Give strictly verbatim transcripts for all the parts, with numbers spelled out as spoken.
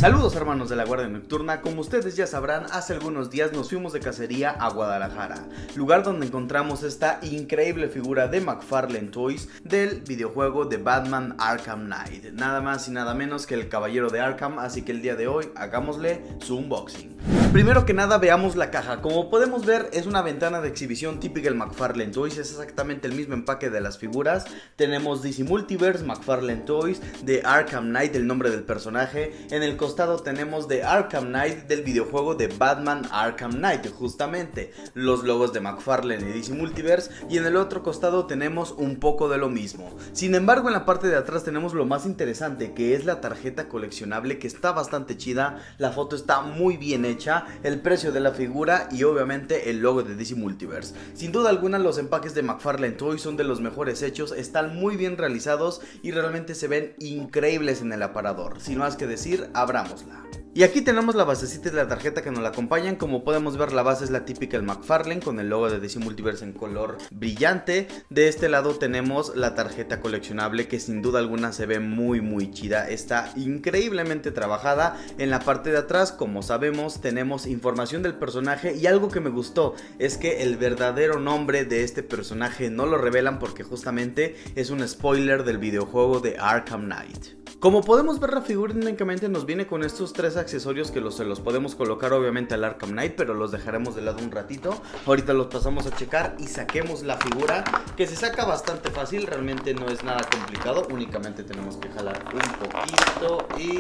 Saludos hermanos de la Guardia Nocturna, como ustedes ya sabrán, hace algunos días nos fuimos de cacería a Guadalajara, lugar donde encontramos esta increíble figura de McFarlane Toys del videojuego de Batman Arkham Knight, nada más y nada menos que el caballero de Arkham, así que el día de hoy hagámosle su unboxing. Primero que nada veamos la caja. Como podemos ver es una ventana de exhibición típica del McFarlane Toys, es exactamente el mismo empaque de las figuras. Tenemos D C Multiverse, McFarlane Toys, de Arkham Knight, el nombre del personaje. En el costado tenemos de Arkham Knight del videojuego de Batman Arkham Knight, justamente los logos de McFarlane y D C Multiverse, y en el otro costado tenemos un poco de lo mismo. Sin embargo, en la parte de atrás tenemos lo más interesante, que es la tarjeta coleccionable, que está bastante chida. La foto está muy bien hecha, el precio de la figura y obviamente el logo de D C Multiverse. Sin duda alguna los empaques de McFarlane Toys son de los mejores hechos, están muy bien realizados y realmente se ven increíbles en el aparador. Sin más que decir, abrámosla. Y aquí tenemos la basecita de la tarjeta que nos la acompañan. Como podemos ver, la base es la típica del McFarlane con el logo de D C Multiverse en color brillante. De este lado tenemos la tarjeta coleccionable, que sin duda alguna se ve muy muy chida, está increíblemente trabajada. En la parte de atrás, como sabemos, tenemos información del personaje, y algo que me gustó es que el verdadero nombre de este personaje no lo revelan porque justamente es un spoiler del videojuego de Arkham Knight. Como podemos ver, la figura únicamente nos viene con estos tres accesorios que los, se los podemos colocar obviamente al Arkham Knight, pero los dejaremos de lado un ratito. Ahorita los pasamos a checar y saquemos la figura, que se saca bastante fácil, realmente no es nada complicado, únicamente tenemos que jalar un poquito y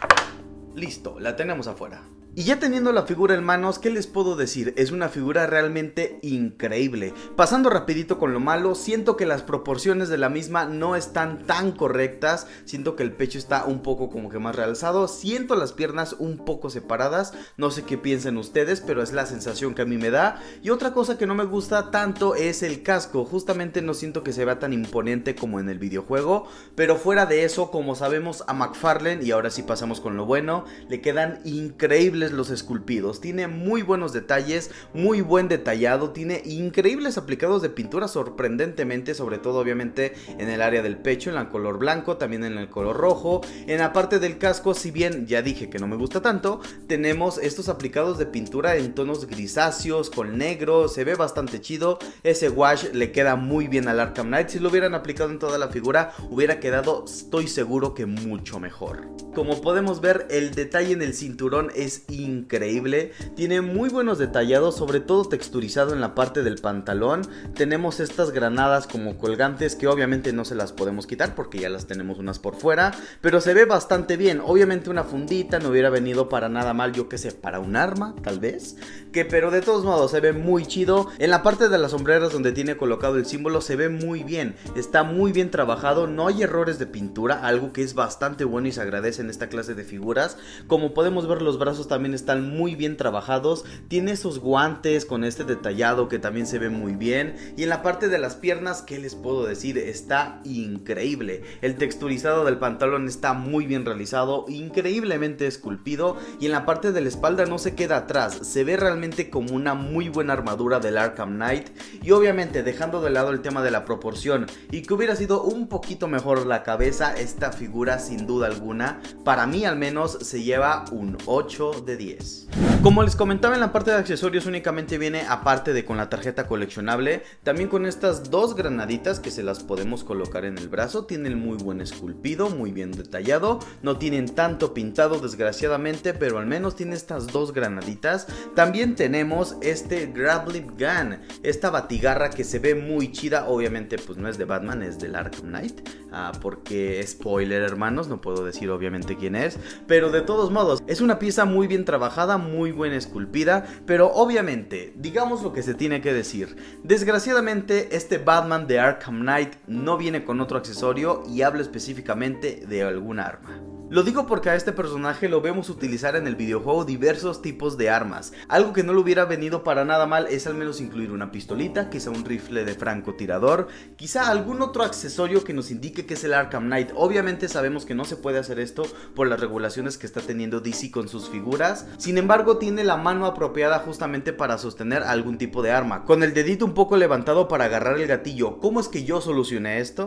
listo, la tenemos afuera. Y ya teniendo la figura en manos, ¿qué les puedo decir? Es una figura realmente increíble. Pasando rapidito con lo malo, siento que las proporciones de la misma no están tan correctas. Siento que el pecho está un poco como que más realzado. Siento las piernas un poco separadas. No sé qué piensen ustedes, pero es la sensación que a mí me da. Y otra cosa que no me gusta tanto es el casco. Justamente no siento que se vea tan imponente como en el videojuego. Pero fuera de eso, como sabemos, a McFarlane, y ahora sí pasamos con lo bueno, le quedan increíbles los esculpidos. Tiene muy buenos detalles, muy buen detallado, tiene increíbles aplicados de pintura sorprendentemente, sobre todo obviamente en el área del pecho, en el color blanco, también en el color rojo. En la parte del casco, si bien ya dije que no me gusta tanto, tenemos estos aplicados de pintura en tonos grisáceos con negro, se ve bastante chido. Ese wash le queda muy bien al Arkham Knight. Si lo hubieran aplicado en toda la figura, hubiera quedado, estoy seguro, que mucho mejor. Como podemos ver, el detalle en el cinturón es increíble, tiene muy buenos detallados, sobre todo texturizado en la parte del pantalón. Tenemos estas granadas como colgantes que obviamente no se las podemos quitar porque ya las tenemos unas por fuera, pero se ve bastante bien. Obviamente una fundita no hubiera venido para nada mal, yo que sé, para un arma tal vez, que pero de todos modos se ve muy chido. En la parte de las sombreras donde tiene colocado el símbolo se ve muy bien, está muy bien trabajado, no hay errores de pintura, algo que es bastante bueno y se agradece en esta clase de figuras. Como podemos ver, los brazos también están muy bien trabajados, tiene esos guantes con este detallado que también se ve muy bien, y en la parte de las piernas, ¿qué les puedo decir? Está increíble, el texturizado del pantalón está muy bien realizado, increíblemente esculpido, y en la parte de la espalda no se queda atrás, se ve realmente como una muy buena armadura del Arkham Knight. Y obviamente dejando de lado el tema de la proporción y que hubiera sido un poquito mejor la cabeza, esta figura sin duda alguna, para mí al menos, se lleva un ocho de diez. Como les comentaba, en la parte de accesorios únicamente viene, aparte de con la tarjeta coleccionable, también con estas dos granaditas que se las podemos colocar en el brazo. Tienen muy buen esculpido, muy bien detallado, no tienen tanto pintado desgraciadamente, pero al menos tiene estas dos granaditas. También tenemos este Grappling Gun, esta batigarra que se ve muy chida. Obviamente pues no es de Batman, es del Arkham Knight, ah, porque spoiler hermanos, no puedo decir obviamente quién es, pero de todos modos es una pieza muy bien trabajada, muy buena esculpida, pero obviamente digamos lo que se tiene que decir. Desgraciadamente este Batman de Arkham Knight no viene con otro accesorio, y hablo específicamente de algún arma. Lo digo porque a este personaje lo vemos utilizar en el videojuego diversos tipos de armas. Algo que no le hubiera venido para nada mal es al menos incluir una pistolita, quizá un rifle de francotirador, quizá algún otro accesorio que nos indique que es el Arkham Knight. Obviamente sabemos que no se puede hacer esto por las regulaciones que está teniendo D C con sus figuras. Sin embargo, tiene la mano apropiada justamente para sostener algún tipo de arma, con el dedito un poco levantado para agarrar el gatillo. ¿Cómo es que yo solucioné esto?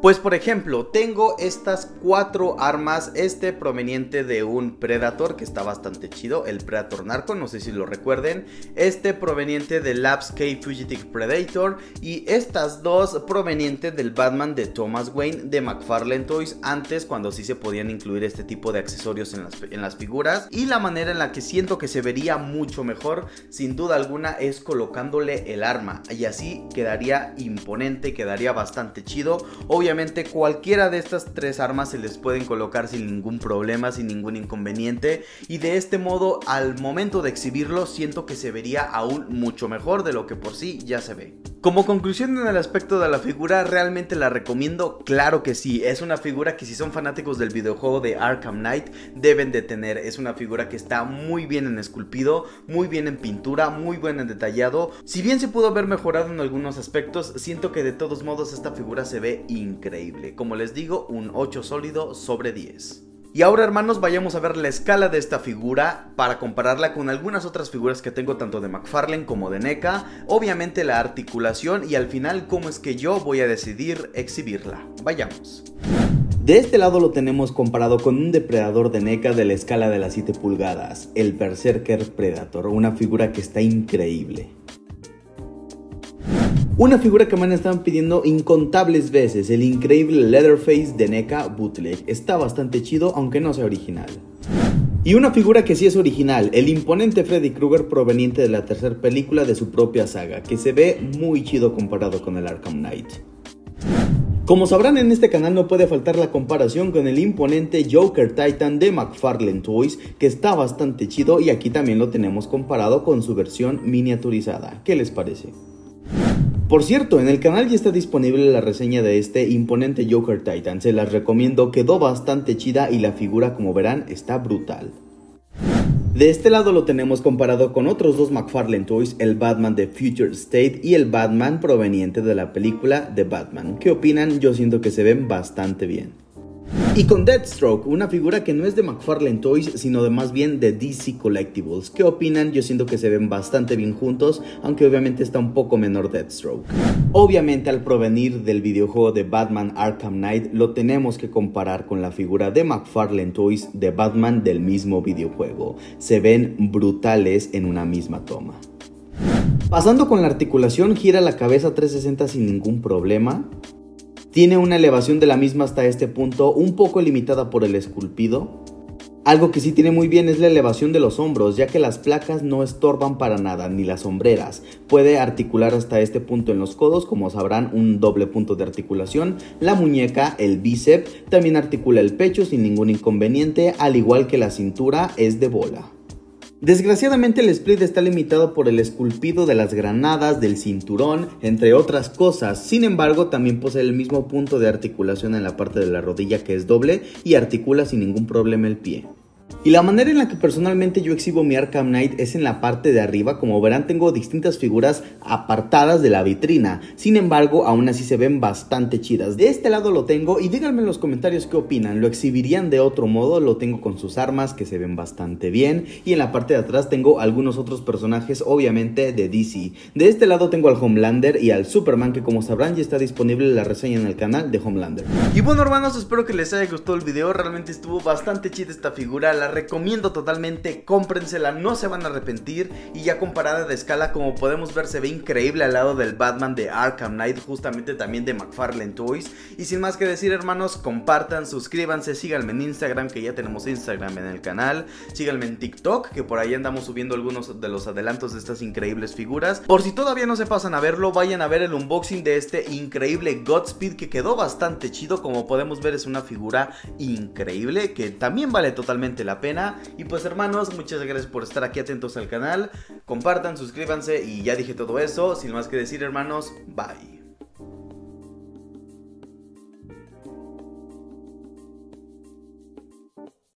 Pues por ejemplo, tengo estas cuatro armas, este proveniente de un Predator que está bastante chido, el Predator Narco, no sé si lo recuerden, este proveniente del Labs K Fugitive Predator y estas dos provenientes del Batman de Thomas Wayne de McFarlane Toys, antes cuando sí se podían incluir este tipo de accesorios en las, en las figuras. Y la manera en la que siento que se vería mucho mejor, sin duda alguna, es colocándole el arma, y así quedaría imponente, quedaría bastante chido. Obviamente Obviamente cualquiera de estas tres armas se les pueden colocar sin ningún problema, sin ningún inconveniente, y de este modo al momento de exhibirlo siento que se vería aún mucho mejor de lo que por sí ya se ve. Como conclusión en el aspecto de la figura, ¿realmente la recomiendo? Claro que sí, es una figura que si son fanáticos del videojuego de Arkham Knight deben de tener. Es una figura que está muy bien en esculpido, muy bien en pintura, muy bien en detallado. Si bien se pudo haber mejorado en algunos aspectos, siento que de todos modos esta figura se ve increíble. Como les digo, un ocho sólido sobre diez. Y ahora, hermanos, vayamos a ver la escala de esta figura para compararla con algunas otras figuras que tengo tanto de McFarlane como de N E C A. Obviamente la articulación y al final cómo es que yo voy a decidir exhibirla. Vayamos. De este lado lo tenemos comparado con un depredador de N E C A de la escala de las siete pulgadas, el Berserker Predator, una figura que está increíble. Una figura que me han estado pidiendo incontables veces, el increíble Leatherface de N E C A Bootleg. Está bastante chido, aunque no sea original. Y una figura que sí es original, el imponente Freddy Krueger proveniente de la tercera película de su propia saga, que se ve muy chido comparado con el Arkham Knight. Como sabrán, en este canal no puede faltar la comparación con el imponente Joker Titan de McFarlane Toys, que está bastante chido, y aquí también lo tenemos comparado con su versión miniaturizada. ¿Qué les parece? Por cierto, en el canal ya está disponible la reseña de este imponente Joker Titan, se las recomiendo, quedó bastante chida y la figura, como verán, está brutal. De este lado lo tenemos comparado con otros dos McFarlane Toys, el Batman de Future State y el Batman proveniente de la película The Batman. ¿Qué opinan? Yo siento que se ven bastante bien. Y con Deathstroke, una figura que no es de McFarlane Toys, sino de más bien de D C Collectibles. ¿Qué opinan? Yo siento que se ven bastante bien juntos, aunque obviamente está un poco menor Deathstroke. Obviamente al provenir del videojuego de Batman Arkham Knight, lo tenemos que comparar con la figura de McFarlane Toys de Batman del mismo videojuego. Se ven brutales en una misma toma. Pasando con la articulación, gira la cabeza trescientos sesenta sin ningún problema. Tiene una elevación de la misma hasta este punto, un poco limitada por el esculpido. Algo que sí tiene muy bien es la elevación de los hombros, ya que las placas no estorban para nada, ni las sombreras. Puede articular hasta este punto en los codos, como sabrán, un doble punto de articulación. La muñeca, el bíceps, también articula el pecho sin ningún inconveniente, al igual que la cintura es de bola. Desgraciadamente el split está limitado por el esculpido de las granadas, del cinturón, entre otras cosas. Sin embargo, también posee el mismo punto de articulación en la parte de la rodilla, que es doble, y articula sin ningún problema el pie. Y la manera en la que personalmente yo exhibo mi Arkham Knight es en la parte de arriba. Como verán, tengo distintas figuras apartadas de la vitrina, sin embargo aún así se ven bastante chidas. De este lado lo tengo y díganme en los comentarios qué opinan. ¿Lo exhibirían de otro modo? Lo tengo con sus armas que se ven bastante bien, y en la parte de atrás tengo algunos otros personajes, obviamente de D C. De este lado tengo al Homelander y al Superman, que como sabrán ya está disponible la reseña en el canal de Homelander. Y bueno, hermanos, espero que les haya gustado el video. Realmente estuvo bastante chida esta figura, la recomiendo totalmente, cómprensela, no se van a arrepentir. Y ya comparada de escala, como podemos ver, se ve increíble al lado del Batman de Arkham Knight, justamente también de McFarlane Toys. Y sin más que decir, hermanos, compartan, suscríbanse, síganme en Instagram, que ya tenemos Instagram en el canal, síganme en TikTok, que por ahí andamos subiendo algunos de los adelantos de estas increíbles figuras. Por si todavía no se pasan a verlo, vayan a ver el unboxing de este increíble Godspeed, que quedó bastante chido. Como podemos ver, es una figura increíble que también vale totalmente la pena. Y pues, hermanos, muchas gracias por estar aquí atentos al canal. Compartan, suscríbanse y ya dije todo eso. Sin más que decir, hermanos, bye.